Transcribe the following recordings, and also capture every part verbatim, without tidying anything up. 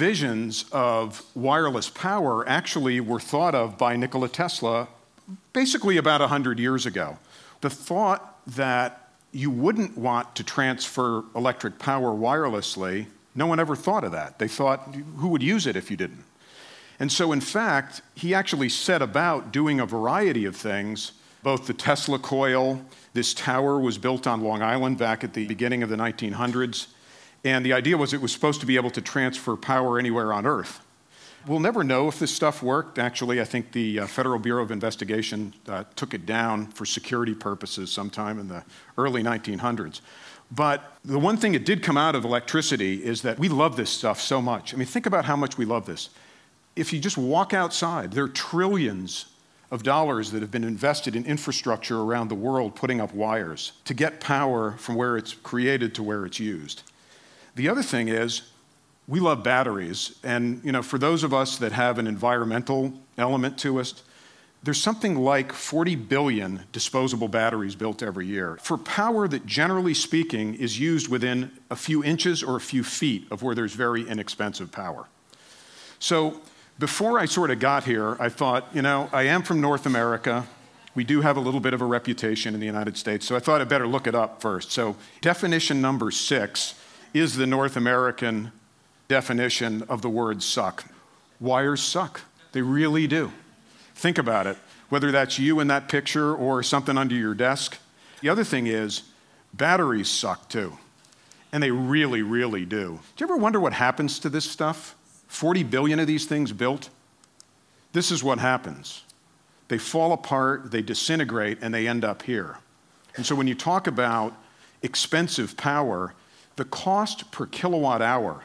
visions of wireless power actually were thought of by Nikola Tesla basically about one hundred years ago. The thought that you wouldn't want to transfer electric power wirelessly, no one ever thought of that. They thought, who would use it if you didn't? And so in fact, he actually set about doing a variety of things, both the Tesla coil. This tower was built on Long Island back at the beginning of the nineteen hundreds. And the idea was it was supposed to be able to transfer power anywhere on Earth. We'll never know if this stuff worked. Actually, I think the uh, Federal Bureau of Investigation uh, took it down for security purposes sometime in the early nineteen hundreds. But the one thing that did come out of electricity is that we love this stuff so much. I mean, think about how much we love this. If you just walk outside, there are trillions of dollars that have been invested in infrastructure around the world putting up wires to get power from where it's created to where it's used. The other thing is, we love batteries, and you know, for those of us that have an environmental element to us, there's something like forty billion disposable batteries built every year for power that, generally speaking, is used within a few inches or a few feet of where there's very inexpensive power. So before I sort of got here, I thought, you know, I am from North America. We do have a little bit of a reputation in the United States, so I thought I'd better look it up first. So definition number six is the North American definition of the word suck. Wires suck. They really do. Think about it, whether that's you in that picture or something under your desk. The other thing is, batteries suck too. And they really, really do. Do you ever wonder what happens to this stuff? forty billion of these things built? This is what happens. They fall apart, they disintegrate, and they end up here. And so when you talk about expensive power, the cost per kilowatt hour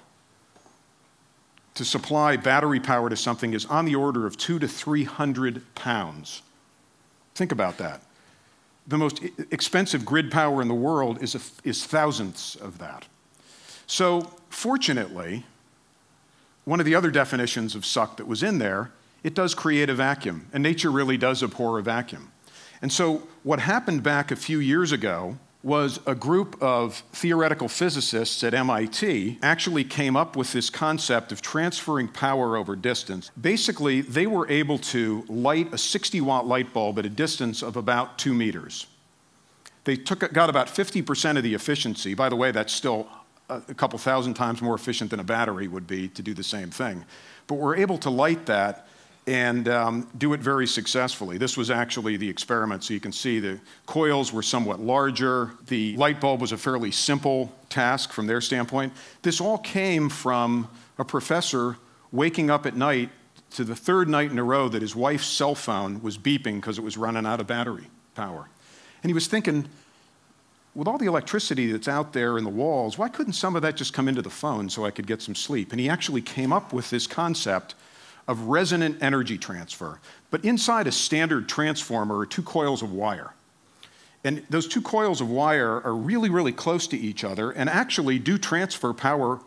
to supply battery power to something is on the order of two to three hundred pounds. Think about that. The most expensive grid power in the world is, a, is thousandths of that. So fortunately, one of the other definitions of suck that was in there, it does create a vacuum, and nature really does abhor a vacuum. And so what happened back a few years ago was a group of theoretical physicists at M I T actually came up with this concept of transferring power over distance. Basically, they were able to light a sixty watt light bulb at a distance of about two meters. They took, got about fifty percent of the efficiency. By the way, that's still a couple thousand times more efficient than a battery would be to do the same thing. But we're able to light that and um, do it very successfully. This was actually the experiment, so you can see the coils were somewhat larger. The light bulb was a fairly simple task from their standpoint. This all came from a professor waking up at night to the third night in a row that his wife's cell phone was beeping because it was running out of battery power. And he was thinking, with all the electricity that's out there in the walls, why couldn't some of that just come into the phone so I could get some sleep? And he actually came up with this concept of resonant energy transfer. But inside a standard transformer are two coils of wire. And those two coils of wire are really, really close to each other and actually do transfer power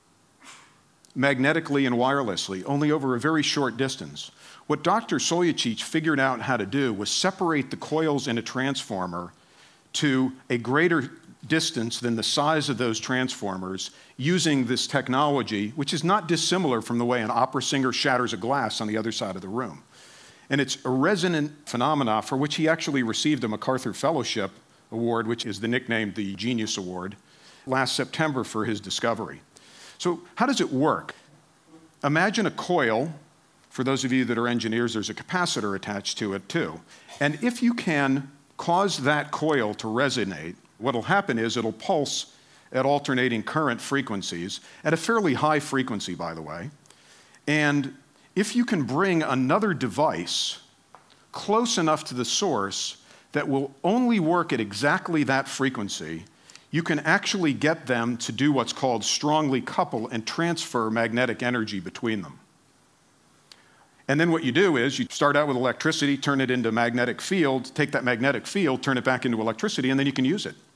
magnetically and wirelessly, only over a very short distance. What Doctor Soyachich figured out how to do was separate the coils in a transformer to a greater distance than the size of those transformers using this technology, which is not dissimilar from the way an opera singer shatters a glass on the other side of the room. And it's a resonant phenomena for which he actually received a MacArthur Fellowship Award, which is the nickname the Genius Award, last September for his discovery. So how does it work? Imagine a coil. For those of you that are engineers, there's a capacitor attached to it too. And if you can cause that coil to resonate, what'll happen is it'll pulse at alternating current frequencies, at a fairly high frequency, by the way. And if you can bring another device close enough to the source that will only work at exactly that frequency, you can actually get them to do what's called strongly couple and transfer magnetic energy between them. And then what you do is you start out with electricity, turn it into magnetic field, take that magnetic field, turn it back into electricity, and then you can use it.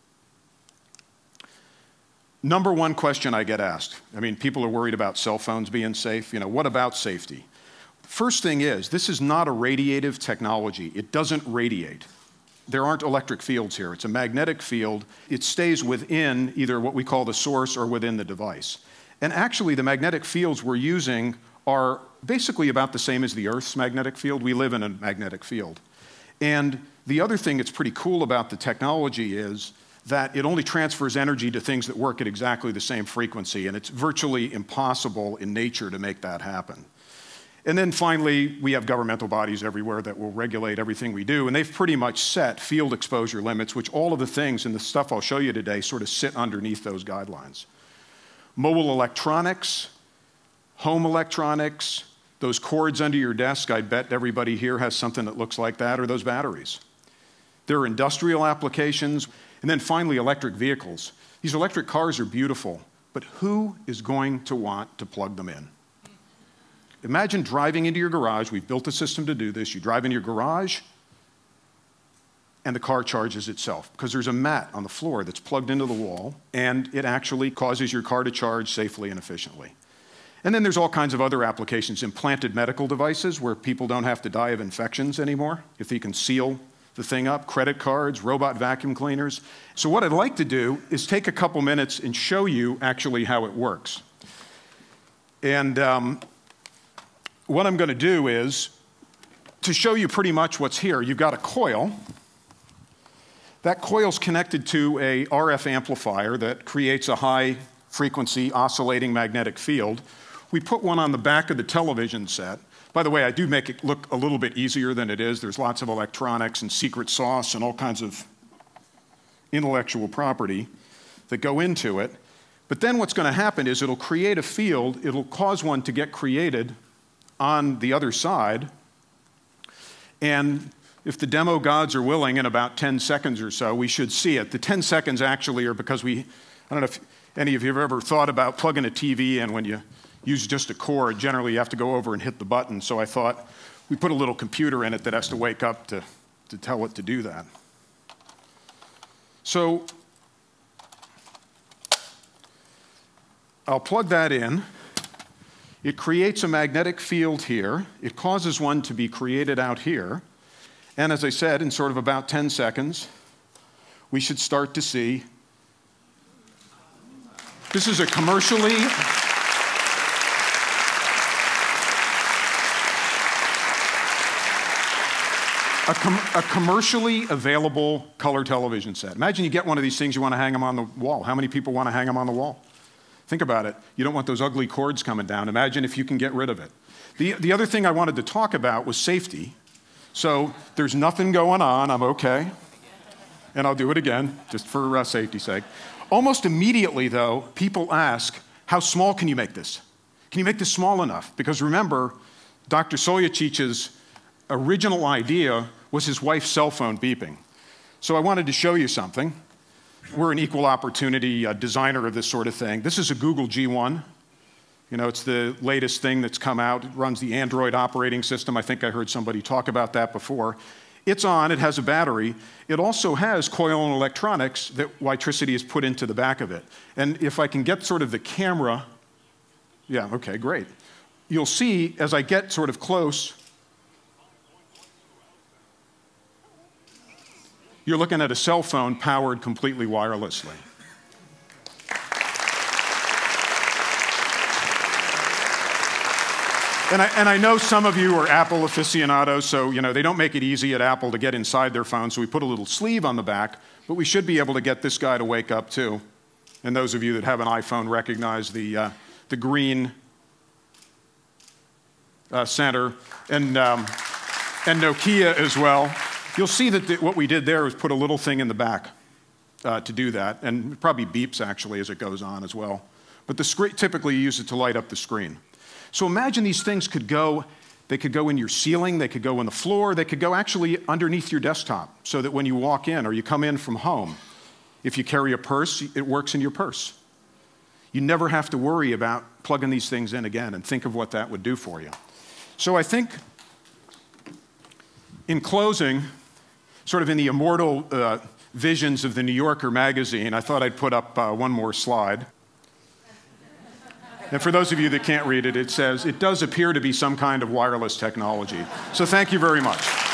Number one question I get asked, I mean, people are worried about cell phones being safe. You know, what about safety? First thing is, this is not a radiative technology. It doesn't radiate. There aren't electric fields here. It's a magnetic field. It stays within either what we call the source or within the device. And actually, the magnetic fields we're using are basically about the same as the Earth's magnetic field. We live in a magnetic field. And the other thing that's pretty cool about the technology is that it only transfers energy to things that work at exactly the same frequency, and it's virtually impossible in nature to make that happen. And then finally, we have governmental bodies everywhere that will regulate everything we do, and they've pretty much set field exposure limits, which all of the things in the stuff I'll show you today sort of sit underneath those guidelines. Mobile electronics, home electronics, those cords under your desk, I bet everybody here has something that looks like that, or those batteries. There are industrial applications, and then finally, electric vehicles. These electric cars are beautiful, but who is going to want to plug them in? Imagine driving into your garage. We've built a system to do this. You drive into your garage, and the car charges itself, because there's a mat on the floor that's plugged into the wall, and it actually causes your car to charge safely and efficiently. And then there's all kinds of other applications, implanted medical devices where people don't have to die of infections anymore if you can seal the thing up, credit cards, robot vacuum cleaners. So what I'd like to do is take a couple minutes and show you actually how it works. And um, what I'm going to do is to show you pretty much what's here. You've got a coil. That coil's connected to a R F amplifier that creates a high frequency oscillating magnetic field. We put one on the back of the television set. By the way, I do make it look a little bit easier than it is. There's lots of electronics and secret sauce and all kinds of intellectual property that go into it. But then what's going to happen is it'll create a field. It'll cause one to get created on the other side. And if the demo gods are willing, in about ten seconds or so, we should see it. The ten seconds actually are because we, I don't know if any of you have ever thought about plugging a T V in when you use just a cord. Generally, you have to go over and hit the button. So I thought we put a little computer in it that has to wake up to, to tell it to do that. So I'll plug that in. It creates a magnetic field here. It causes one to be created out here. And as I said, in sort of about ten seconds, we should start to see. This is a commercially A, com a commercially available color television set. Imagine you get one of these things, you want to hang them on the wall. How many people want to hang them on the wall? Think about it. You don't want those ugly cords coming down. Imagine if you can get rid of it. The, the other thing I wanted to talk about was safety. So there's nothing going on. I'm okay. And I'll do it again, just for uh, safety's sake. Almost immediately, though, people ask, how small can you make this? Can you make this small enough? Because remember, Doctor Soyachic's original idea was his wife's cell phone beeping. So I wanted to show you something. We're an equal opportunity uh, designer of this sort of thing. This is a Google G one. You know, it's the latest thing that's come out. It runs the Android operating system. I think I heard somebody talk about that before. It's on, it has a battery. It also has coil and electronics that WiTricity has put into the back of it. And if I can get sort of the camera, yeah, okay, great. You'll see as I get sort of close, you're looking at a cell phone powered completely wirelessly. And I, and I know some of you are Apple aficionados, so you know they don't make it easy at Apple to get inside their phone, so we put a little sleeve on the back, but we should be able to get this guy to wake up too. And those of you that have an iPhone recognize the, uh, the green uh, center, and, um, and Nokia as well. You'll see that the, what we did there was put a little thing in the back uh, to do that, and it probably beeps actually as it goes on as well. But the screen, typically you use it to light up the screen. So imagine these things could go, they could go in your ceiling, they could go on the floor, they could go actually underneath your desktop, so that when you walk in or you come in from home, if you carry a purse, it works in your purse. You never have to worry about plugging these things in again, and think of what that would do for you. So I think, in closing, sort of in the immortal uh, visions of the New Yorker magazine, I thought I'd put up uh, one more slide. And for those of you that can't read it, it says, it does appear to be some kind of wireless technology. So thank you very much.